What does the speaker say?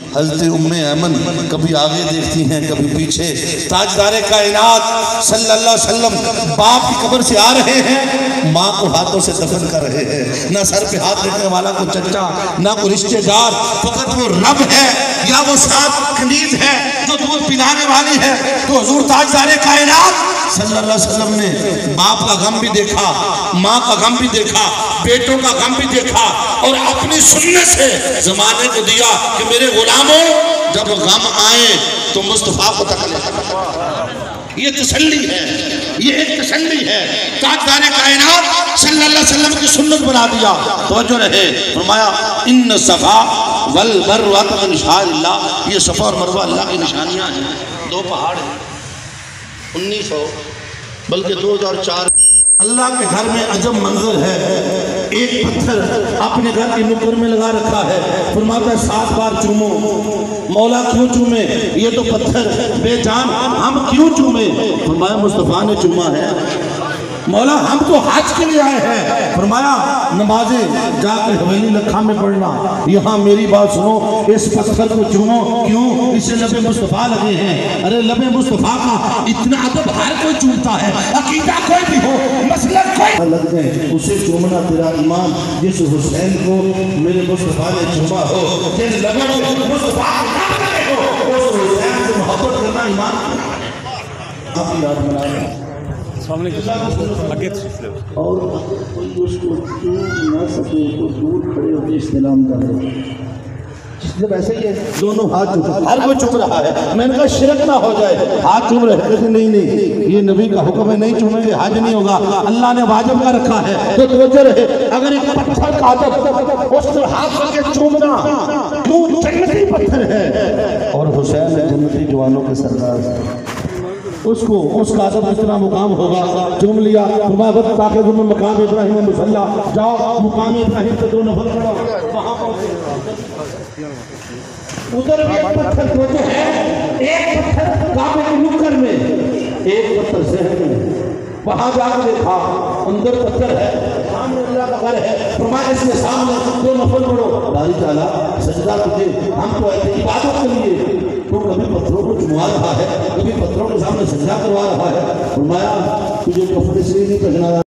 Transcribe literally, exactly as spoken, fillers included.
حضرت ام ایمن کبھی آگے دیکھتی ہیں کبھی پیچھے، تاجدار کائنات صلی اللہ علیہ وسلم باپ کی قبر سے آ رہے ہیں، ماں کو ہاتھوں سے دفن کر رہے ہیں، نہ سر پہ ہاتھ رکھنے والا کو چچا، نہ کوئی رشتہ دار، فقط وہ رب ہے یا وہ ساتھ کنیز ہے جو دودھ پلانے والی ہے۔ تو حضور تاجدار کائنات صلی اللہ علیہ وسلم نے باپ کا غم بھی دیکھا، ماں کا غم بھی دیکھا، بیٹوں کا غم بھی دیکھا، اور اپنی سنت سے زمانے کو دیا کہ میرے غلاموں جب غم آئے تو مصطفیٰ کو تکلیف۔ یہ تسلی ہے، یہ ایک تسلی ہے، تاجدار کائنات صلی اللہ علیہ وسلم کی سنت بنا دیا۔ توجہ رہے، فرمایا ان صفا والمروہ من شعائر اللہ، یہ صفا اور مروہ اللہ کی نشانیاں ہیں، دو پہاڑ ہیں، انیس سو بلکہ دو ہزار چار اللہ کے گھر میں عجب منظر ہے، ایک پتھر اپنے گھر کی نکر میں لگا رکھا ہے، فرماتا ہے سات بار چومو۔ مولا کیوں چومے؟ یہ تو پتھر بے جان، ہم کیوں چومے؟ فرمایا مصطفیٰ نے چوما ہے۔ مولا ہم تو حج کے لیے آئے ہیں، فرمایا نمازیں جا کر حویلی لکھا میں پڑھنا، یہاں میری بات سنو، اس پتھر کو چومو، کیوں؟ اسے لب مصطفیٰ لگے ہیں۔ ارے لب مصطفیٰ کا اتنا ادب ہر کوئی چومتا ہے، عقیدہ کوئی بھی ہو، مسلک کوئی لگتے ہیں، اسے چومنا تیرا ایمان، جس حسین کو میرے مصطفیٰ نے چوما ہو، جس لب مصطفیٰ کو اس حسین سے محبت کرنا ایمان۔ آپ یاد بنا رہے ہیں اور کوئی اس کو چوم نہ سکے تو دور کھڑے ہوتے استلام کر رہے ہیں۔ جب ایسے ہی ہے دونوں ہاتھ چوم، ہر کوئی چوم رہا ہے، میں نے کہا شرک نہ ہو جائے، ہاتھ چوم رہے کہتے نہیں نہیں یہ نبی کا حکم ہے، نہیں چومیں گے حج نہیں ہوگا، اللہ نے واجب کا رکھا ہے۔ تو توجہ رہے، اگر ایک پتھر کا عدد اس سے ہاتھ کر کے چومنا، کیوں جنتی پتھر ہے، اور حسین جنتی جوانوں کے سردار، اس کو اس کا عدد اتنا مقام ہوگا، چوم لیا، فرمایا وقت تاکہ تم مقام ابراہیم مصلی، جاؤ مقام ابراہیم سے دو نفر کھڑا، وہاں پہنچے ادھر بھی ایک پتھر جو ہے، ایک پتھر کعبے کی نکر میں، ایک پتھر ذہن میں، وہاں جا کے دیکھا اندر پتھر ہے، سامنے اللہ کا گھر ہے، فرمایا اس کے سامنے دو نفل پڑھو، باری تعالیٰ سجدہ تجھے، ہم تو ایسے عبادت کے لیے، تو کبھی پتھروں کو چموا رہا ہے، کبھی پتھروں کے سامنے سجدہ کروا رہا ہے، فرمایا تجھے کفر اس لیے نہیں پہنا